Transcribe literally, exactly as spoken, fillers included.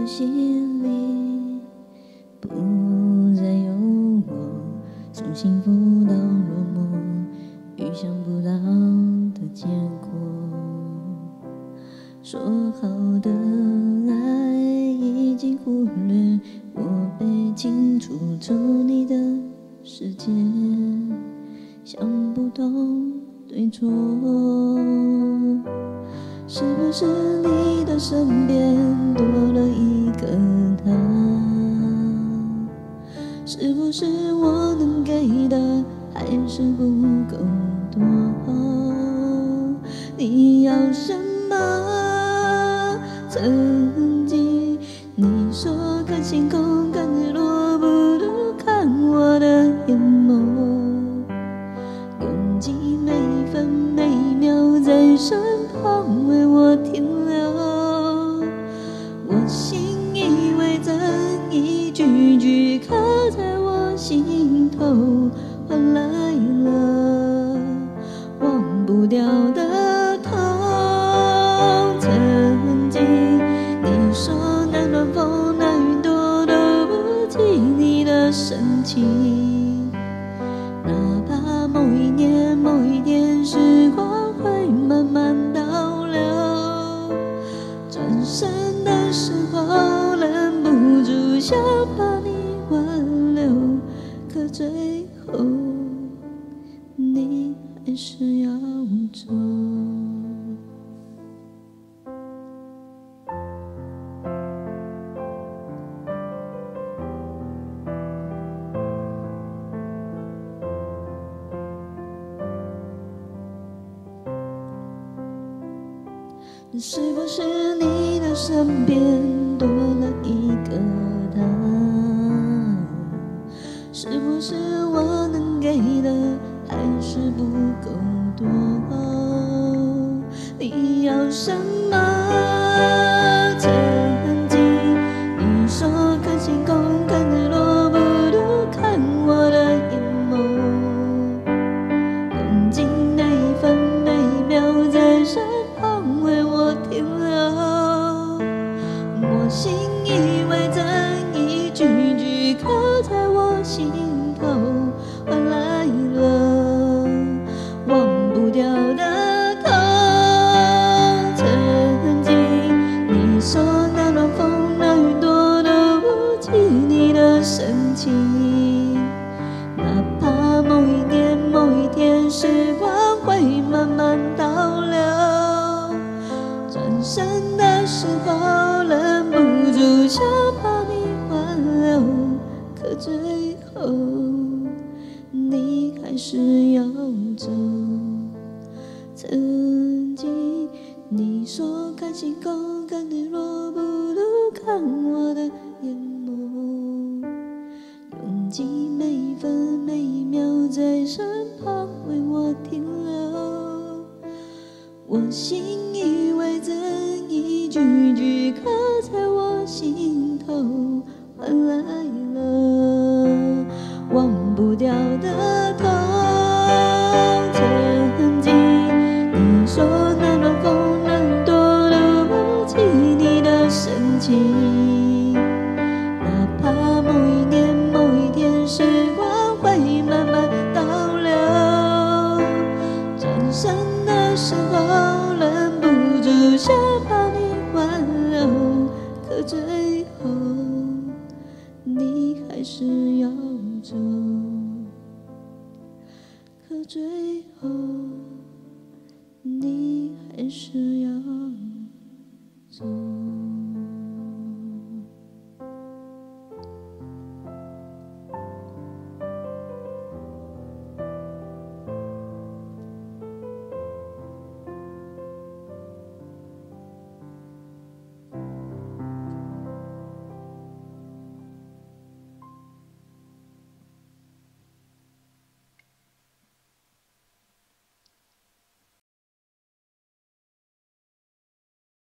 心里不再有我，从幸福到落寞，预想不到的结果。说好的爱已经忽略，我被清除出你的世界，想不懂对错。是不是你的身边多了一个他？是不是我能给的还是不够多？你要什么？曾经你说看星空看日落，不如看我的眼眸，用尽每分每秒在身旁为我停留。我信以为真，一句句刻在我心头，换来了忘不掉的痛。曾经你说那暖风那云朵都不及你的深情，哪怕某一年某一天时光会慢慢倒流，转身的时候忍不住想把你挽留，可最后你还是要走。是不是你的身边多了一个他？是不是我能给的还是不够多？你要什么？曾经你说看星空看日落，不如看我的眼眸，用尽每分每秒在身旁为我停留。我信以为真，一句句刻在我心头，换来了忘不掉的痛。曾经你说那暖风那云朵都不及你的深情，哪怕某一年某一天时光会慢慢倒流，转身的时候忍不住想把你挽留，可最后你还是要走。曾经你说看星空看日落，不如看我的眼眸，用尽每分每秒在身旁为我停留。我信以为真，一句句刻在我心头，换来了忘不掉的痛。曾经你说那暖风那云朵都不及你的深情，哪怕某一年某一天时光会慢慢倒流，转身的时候忍不住想把你挽留，可最后你还是要走，可最后你还是要走。